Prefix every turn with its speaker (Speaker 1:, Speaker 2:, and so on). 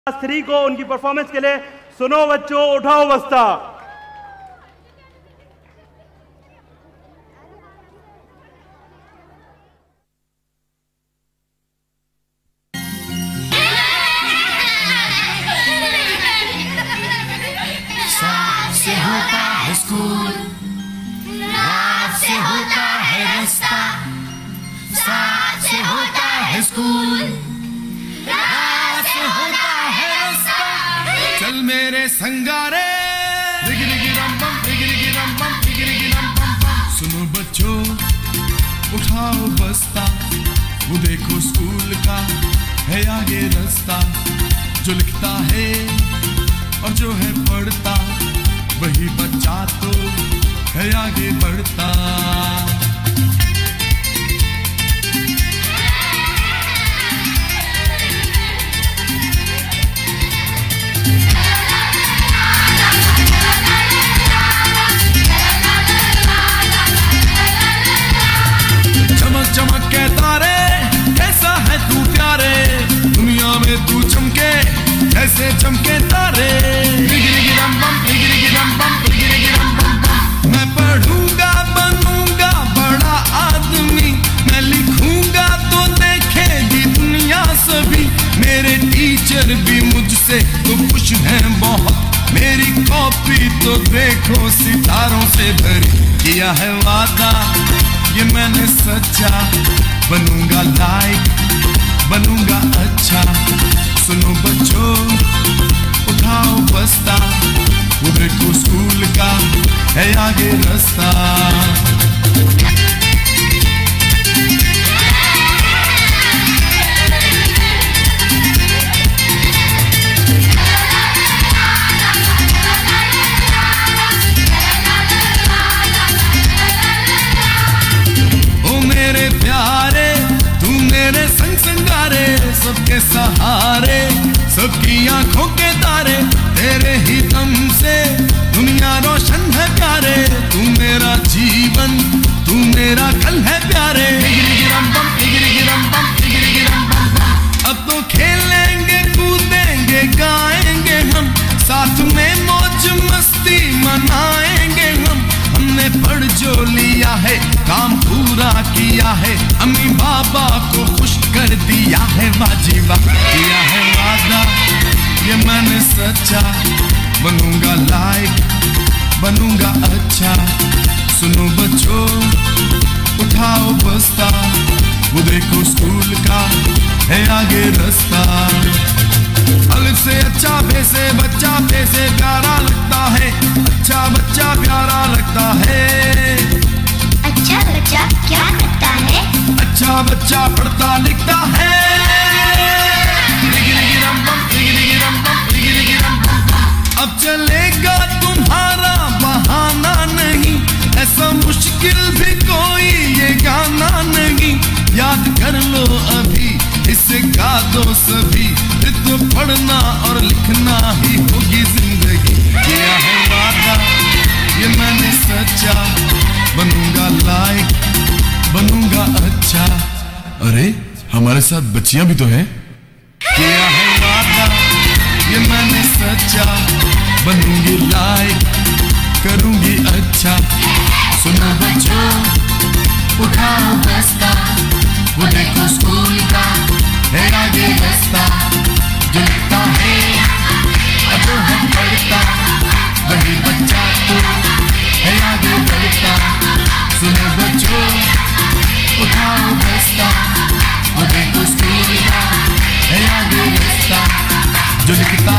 Speaker 1: Class 3 को उनकी performance के लिए सुनो बच्चों उठाओ बस्ता।
Speaker 2: साथ से होता है स्कूल, रात से होता है रास्ता। साथ से होता है स्कूल, रात से होता है रास्ता। चल मेरे संगारे, रिगिरिगी रम बम, रिगिरिगी रम बम, रिगिरिगी रम बम बम। सुनो बच्चों उठाओ बस्ता, वो देखो स्कूल का है आगे रास्ता। जो लिखता है और जो है पढ़ता, वही बच्चा तो है आगे बढ़ता। चमक चमक के तारे, कैसा है तू प्यारे, दुनिया में तू चमके ऐसे चमके तारे। रिगिरिगी रम बम, रिगिरिगी रम बम, रिगिरिगी रम बम बम। मैं पढ़ूंगा बनूंगा बड़ा आदमी, मैं लिखूंगा तो देखेगी दुनिया सभी। मेरे टीचर भी मुझसे तो खुश हैं बहुत, मेरी कॉपी तो देखो सितारों से भरी। किया है वादा ये मैंने सच्चा, बनूंगा लाइक बनूंगा अच्छा। सुनो बच्चों उठाओ बस्ता, वो देखो स्कूल का है आगे रास्ता। मेरे प्यारे तू मेरे संग संगारे, सबके सहारे सबकी आंखों के तारे। तेरे ही दम से दुनिया रोशन है प्यारे, तू मेरा जीवन तू मेरा कल है प्यारे। रिगिरिगी रम बम, रिगिरिगी रम बम, रिगिरिगी रम बम बम। अब तो खेलेंगे कूदेंगे गाएंगे हम, साथ में मौज मस्ती मनाएंगे हम। हमने पढ़ जो लिया है काम पूरा किया है, अम्मी बाबा को खुश कर दिया है। वाजिबा किया है वादा ये मैंने सच्चा, बनूंगा लाइक बनूंगा अच्छा। सुनो बच्चों उठाओ बस्ता, वो देखो स्कूल का है आगे रास्ता। अलग से अच्छा बे से बच्चा बे से प्यारा लगता है, अच्छा बच्चा प्यारा लगता है।
Speaker 3: अच्छा बच्चा क्या करता है?
Speaker 2: अच्छा बच्चा पढ़ता लिखता है। रिगिरिगी रम बम, रिगिरिगी रम बम, रिगिरिगी रम बम बम। अब चलेगा तुम्हारा बहाना नहीं, ऐसा मुश्किल भी कोई ये गाना नहीं। याद कर लो अभी इसे गा दो सभी, तो पढ़ना और लिखना ही होगी जिंदगी। किया है वादा ये मैंने सच्चा, बनूंगा लाइक बनूंगा अच्छा। अरे हमारे साथ बच्चियां भी तो हैं। किया है वादा ये मैंने सच्चा, बनूंगी लाइक करूंगी अच्छा। सुनो बच्चों उठाओ बस्ता, वो देखो स्कूल का है आगे रास्ता। जो लिखता है और जो है पढ़ता, वही बच्चा तो है आगे बढ़ता। सुनो बच्चों उठाओ बस्ता, वो देखो स्कूल का है आगे रास्ता। जो लिखता